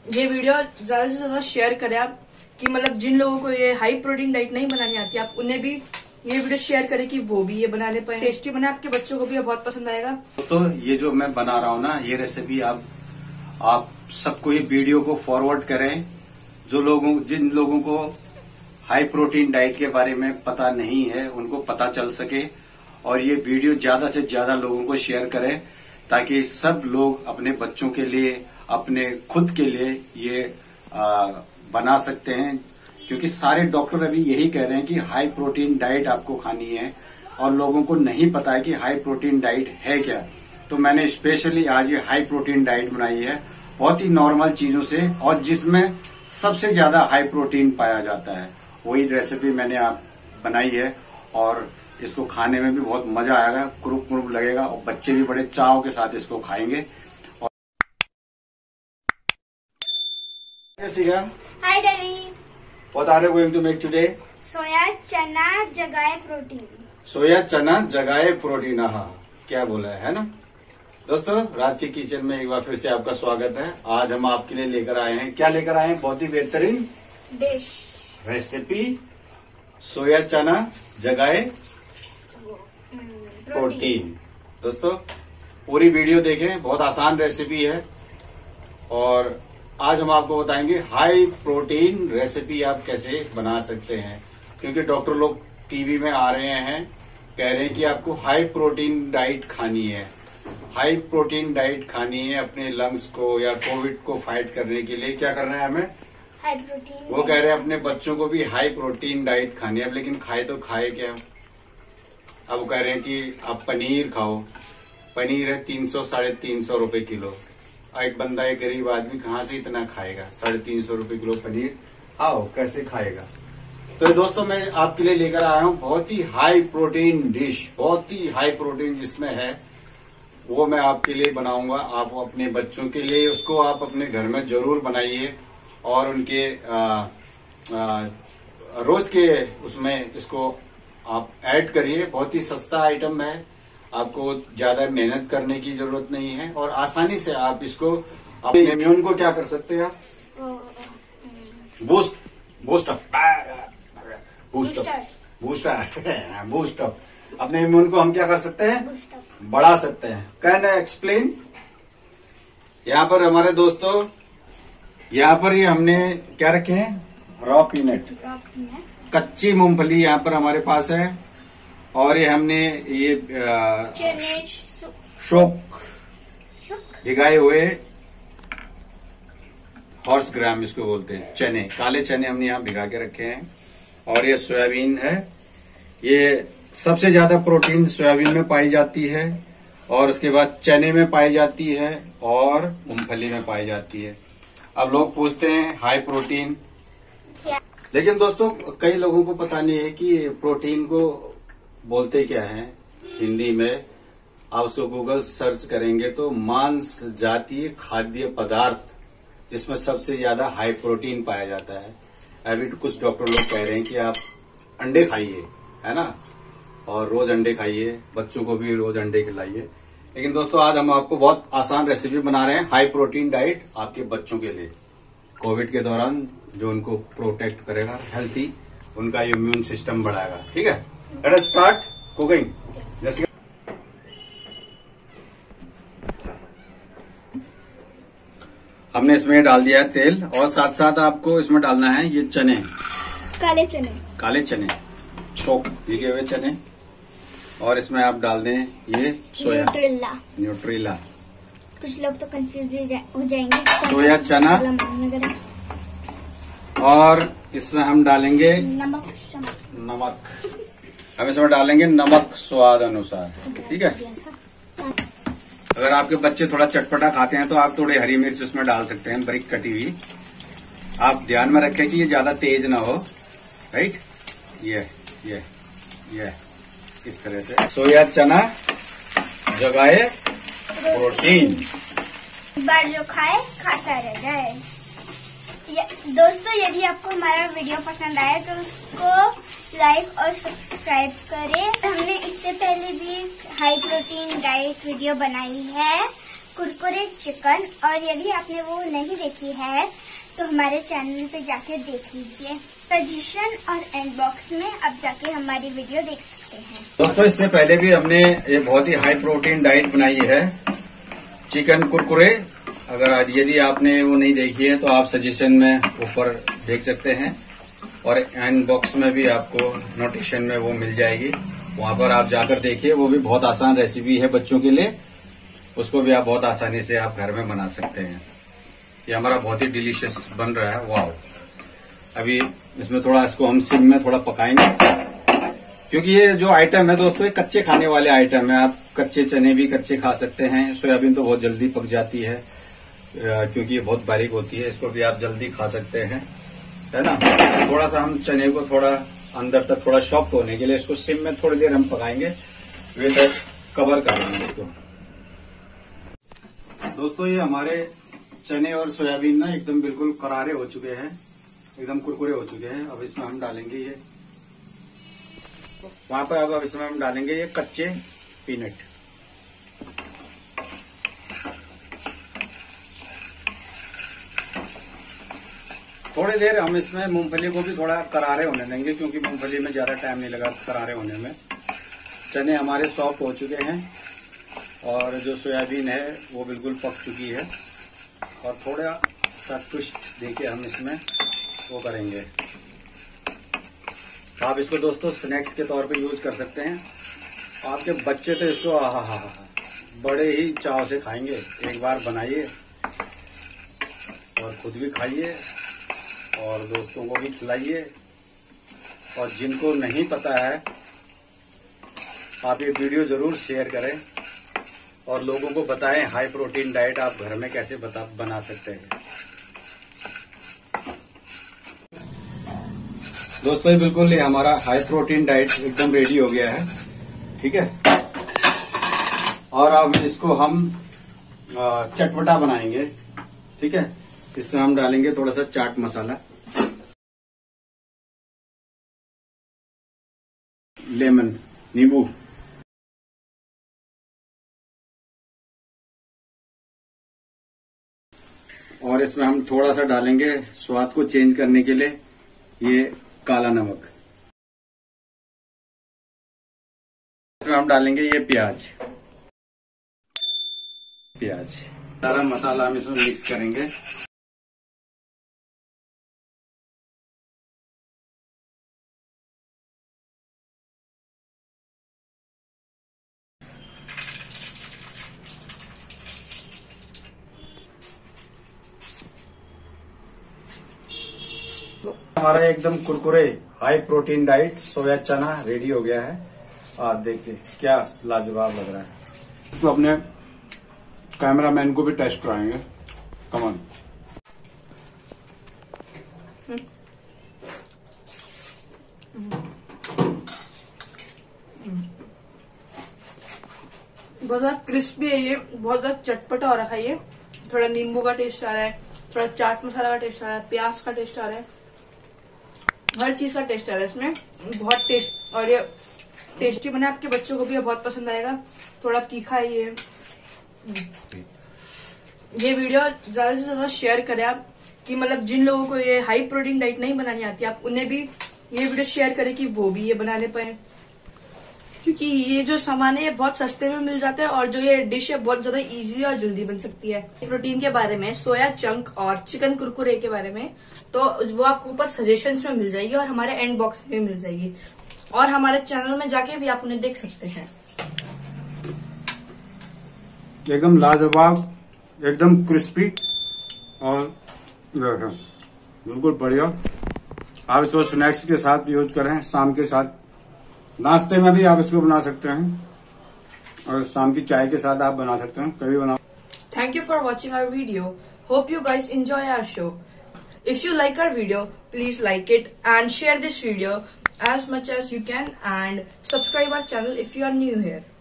ये वीडियो ज्यादा से ज्यादा शेयर करें आप, कि मतलब जिन लोगों को ये हाई प्रोटीन डाइट नहीं बनानी आती, आप उन्हें भी ये वीडियो शेयर करें कि वो भी ये बना ले पाए। टेस्टी बना, आपके बच्चों को भी बहुत पसंद आएगा। तो ये जो मैं बना रहा हूँ ना, ये रेसिपी आप सबको ये वीडियो को फॉरवर्ड करें। जिन लोगों को हाई प्रोटीन डाइट के बारे में पता नहीं है, उनको पता चल सके, और ये वीडियो ज्यादा से ज्यादा लोगों को शेयर करें, ताकि सब लोग अपने बच्चों के लिए, अपने खुद के लिए ये बना सकते हैं। क्योंकि सारे डॉक्टर अभी यही कह रहे हैं कि हाई प्रोटीन डाइट आपको खानी है, और लोगों को नहीं पता है कि हाई प्रोटीन डाइट है क्या। तो मैंने स्पेशली आज ये हाई प्रोटीन डाइट बनाई है, बहुत ही नॉर्मल चीजों से, और जिसमें सबसे ज्यादा हाई प्रोटीन पाया जाता है, वही रेसिपी मैंने आप बनाई है। और इसको खाने में भी बहुत मजा आएगा, कुरुप कुरुप लगेगा, और बच्चे भी बड़े चाव के साथ इसको खाएंगे। Hi Daddy. What are you going to make today? सोया चना जगाए प्रोटीन। सोया चना जगाए प्रोटीन। हाँ, क्या बोला है ना दोस्तों। राज के किचन में एक बार फिर से आपका स्वागत है। आज हम आपके लिए लेकर आए हैं, क्या लेकर आए हैं, बहुत ही बेहतरीन डिश रेसिपी, सोया चना जगाए प्रोटीन। दोस्तों पूरी वीडियो देखें, बहुत आसान रेसिपी है, और आज हम आपको बताएंगे हाई प्रोटीन रेसिपी आप कैसे बना सकते हैं। क्योंकि डॉक्टर लोग टीवी में आ रहे हैं, कह रहे हैं कि आपको हाई प्रोटीन डाइट खानी है, हाई प्रोटीन डाइट खानी है अपने लंग्स को या कोविड को फाइट करने के लिए। क्या करना है हमें, हाई प्रोटीन। वो कह रहे हैं अपने बच्चों को भी हाई प्रोटीन डाइट खानी है। अब लेकिन खाए तो खाए क्या। अब वो कह रहे हैं कि आप पनीर खाओ। पनीर है 300-350 रुपए किलो। एक बंदा, एक गरीब आदमी कहाँ से इतना खाएगा, 350 रुपए किलो पनीर, आओ कैसे खाएगा। तो दोस्तों मैं आपके लिए लेकर आया हूँ बहुत ही हाई प्रोटीन डिश, बहुत ही हाई प्रोटीन जिसमें है, वो मैं आपके लिए बनाऊंगा। आप अपने बच्चों के लिए उसको आप अपने घर में जरूर बनाइए, और उनके रोज के उसमें इसको आप ऐड करिए। बहुत ही सस्ता आइटम है, आपको ज्यादा मेहनत करने की जरूरत नहीं है, और आसानी से आप इसको अपने इम्यून को क्या कर सकते हैं, बूस्टअप अपने इम्यून को हम क्या कर सकते हैं, बढ़ा सकते हैं। Can I explain. यहाँ पर हमारे दोस्तों, यहाँ पर ये हमने क्या रखे हैं, रॉ पीनट, कच्ची मूंगफली यहाँ पर हमारे पास है, और ये हमने ये शोक भिगाए हुए हॉर्स ग्राम इसको बोलते हैं, चने, काले चने हमने यहाँ भिगा के रखे हैं, और ये सोयाबीन है। ये सबसे ज्यादा प्रोटीन सोयाबीन में पाई जाती है, और उसके बाद चने में पाई जाती है, और मूंगफली में पाई जाती है। अब लोग पूछते हैं हाई प्रोटीन, लेकिन दोस्तों कई लोगों को पता नहीं है कि प्रोटीन को बोलते क्या है हिंदी में। आप उसको गूगल सर्च करेंगे तो मांस जातीय खाद्य पदार्थ, जिसमें सबसे ज्यादा हाई प्रोटीन पाया जाता है। अभी कुछ डॉक्टर लोग कह रहे हैं कि आप अंडे खाइए, है ना, और रोज अंडे खाइए, बच्चों को भी रोज अंडे खिलाइए। लेकिन दोस्तों आज हम आपको बहुत आसान रेसिपी बना रहे हैं, हाई प्रोटीन डाइट आपके बच्चों के लिए, कोविड के दौरान जो उनको प्रोटेक्ट करेगा, हेल्थी, उनका इम्यून सिस्टम बढ़ाएगा। ठीक है, लेट अस स्टार्ट कुकिंग। जैसे हमने इसमें डाल दिया है तेल, और साथ साथ आपको इसमें डालना है ये चने, काले चने चोक भिगे हुए चने, और इसमें आप डाल दें ये सोया न्यूट्रिला। कुछ लोग तो कंफ्यूज हो जाएंगे, सोया चना, और इसमें हम डालेंगे नमक। हम इसमें डालेंगे नमक स्वाद अनुसार। ठीक है, अगर आपके बच्चे थोड़ा चटपटा खाते हैं तो आप थोड़ी हरी मिर्च उसमें डाल सकते हैं, बारीक कटी हुई। आप ध्यान में रखें कि ये ज्यादा तेज ना हो, राइट। ये इस तरह से सोया चना जगाए प्रोटीन, बार जो खाए खाता रह जाए। दोस्तों यदि आपको हमारा वीडियो पसंद आए तो उसको लाइक और सब्सक्राइब करें। हमने इससे पहले भी हाई प्रोटीन डाइट वीडियो बनाई है, कुरकुरे चिकन। और यदि आपने वो नहीं देखी है तो हमारे चैनल पे जाके देख लीजिए। सजेशन और एंड बॉक्स में आप जाके हमारी वीडियो देख सकते हैं। दोस्तों इससे पहले भी हमने ये बहुत ही हाई प्रोटीन डाइट बनाई है, चिकन कुरकुरे। अगर यदि आपने वो नहीं देखी है तो आप सजेशन में ऊपर देख सकते हैं और एंड बॉक्स में भी आपको नोटिफिकेशन में वो मिल जाएगी, वहां पर आप जाकर देखिए। वो भी बहुत आसान रेसिपी है बच्चों के लिए, उसको भी आप बहुत आसानी से आप घर में बना सकते हैं। ये हमारा बहुत ही डिलीशियस बन रहा है। वाह! अभी इसमें थोड़ा इसको हम सिम में थोड़ा पकाएंगे, क्योंकि ये जो आइटम है दोस्तों ये कच्चे खाने वाले आइटम है। आप कच्चे चने भी कच्चे खा सकते हैं। सोयाबीन तो बहुत जल्दी पक जाती है क्योंकि ये बहुत बारीक होती है, इसको भी आप जल्दी खा सकते हैं, है ना। थोड़ा सा हम चने को थोड़ा अंदर तक थोड़ा सॉफ्ट होने के लिए इसको सिम में थोड़ी देर हम पकाएंगे, वे तक कवर कर लेंगे इसको। दोस्तों ये हमारे चने और सोयाबीन ना एकदम बिल्कुल करारे हो चुके हैं, एकदम कुरकुरे हो चुके हैं। अब इसमें हम डालेंगे ये वहां पर अब इसमें हम डालेंगे ये कच्चे पीनट। थोड़ी देर हम इसमें मूंगफली को भी थोड़ा करारे होने देंगे, क्योंकि मूंगफली में ज्यादा टाइम नहीं लगा करारे होने में। चने हमारे सॉफ्ट हो चुके हैं और जो सोयाबीन है वो बिल्कुल पक चुकी है। और थोड़ा सा ट्विस्ट देके हम इसमें वो करेंगे। आप इसको दोस्तों स्नैक्स के तौर पे यूज कर सकते हैं। आपके बच्चे तो इसको बड़े ही चाव से खाएंगे। एक बार बनाइए और खुद भी खाइए और दोस्तों को भी खिलाइए। और जिनको नहीं पता है आप ये वीडियो जरूर शेयर करें और लोगों को बताएं हाई प्रोटीन डाइट आप घर में कैसे बना सकते हैं। दोस्तों ये बिल्कुल ये हमारा हाई प्रोटीन डाइट एकदम रेडी हो गया है, ठीक है। और अब इसको हम चटपटा बनाएंगे, ठीक है। इसमें हम डालेंगे थोड़ा सा चाट मसाला, लेमन नींबू, और इसमें हम थोड़ा सा डालेंगे स्वाद को चेंज करने के लिए ये काला नमक। इसमें हम डालेंगे ये प्याज। सारा मसाला हम इसमें मिक्स करेंगे। हमारा एकदम कुरकुरे हाई प्रोटीन डाइट सोया चना रेडी हो गया है। आप देखिए क्या लाजवाब लग रहा है। तो अपने कैमरामैन को भी टेस्ट कराएंगे। Come on. बहुत ज्यादा क्रिस्पी है ये, बहुत ज्यादा चटपटा हो रखा है ये। थोड़ा नींबू का टेस्ट आ रहा है, थोड़ा चाट मसाला का टेस्ट आ रहा है, प्याज का टेस्ट आ रहा है, हर चीज का टेस्ट आ रहा है इसमें। बहुत टेस्ट, और ये टेस्टी बना, आपके बच्चों को भी बहुत पसंद आएगा। थोड़ा तीखा है ये। वीडियो ज्यादा से ज्यादा शेयर करें आप, कि मतलब जिन लोगों को ये हाई प्रोटीन डाइट नहीं बनानी आती, आप उन्हें भी ये वीडियो शेयर करें कि वो भी ये बनाने पाए। क्योंकि ये जो सामान है ये बहुत सस्ते में मिल जाता है और जो ये डिश है बहुत ज्यादा इजीली और जल्दी बन सकती है। प्रोटीन के बारे में, सोया चंक और चिकन कुरकुरे के बारे में तो वो आपको ऊपर सजेशंस में मिल जाएगी और हमारे एंड बॉक्स में मिल जाएगी, और हमारे चैनल में जाके भी आप उन्हें देख सकते हैं। एकदम लाजवाब, एकदम क्रिस्पी और बिल्कुल बढ़िया। आप इसको स्नैक्स के साथ यूज करें, शाम के साथ, नाश्ते में भी आप इसको बना सकते हैं और शाम की चाय के साथ आप बना सकते हैं, कभी बनाओ। Thank you for watching our video. Hope you guys enjoy our show. If you like our video, please like it and share this video as much as you can and subscribe our channel if you are new here.